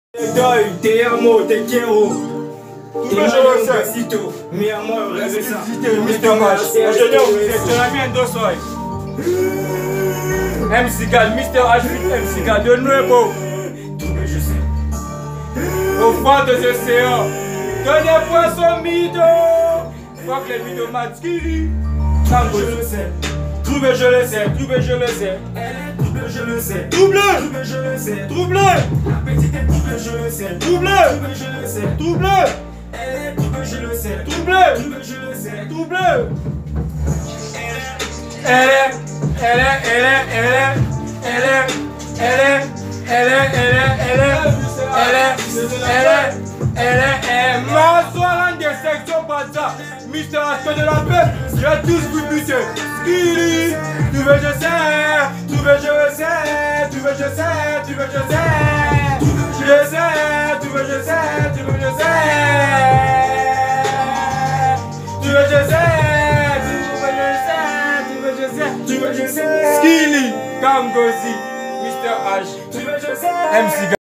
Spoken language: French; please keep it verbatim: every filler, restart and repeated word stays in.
Doi, te amo, te quiero. Tu veux jouer ça? Mi amor, regresa. mister Mash. Ingénieur, vous êtes un bien d'Ossoy. M C Gal, mister H huit M C Gal, de nuevo. Je sais. Au fond des océans, que des poissons mythos. Fuck les mythomanes, skilly. Je le sais. Trouvé, je le sais, trouvé, je le sais. Elle est double, je le sais. Double, Double, je le sais. double, La petite est double, je le sais. double, Double, je le sais. double, Elle est double, je le sais. double, Double, je le sais. double. Elle est, elle est, elle est, elle est, elle est, elle est, elle est, elle est, elle est, elle est, elle est, elle est, elle est, m'asseoir en des sections Banza, mister Aspect de la paix, j'ai tous vous buter, skilly, tu veux je sais, tu veux je sais, tu veux je sais, tu veux je sais, je sais, tu veux je sais, tu veux je sais, tu veux je sais. Tu veux je sais, Skilly, Kangozi, mister H, Tu veux, je sais. M C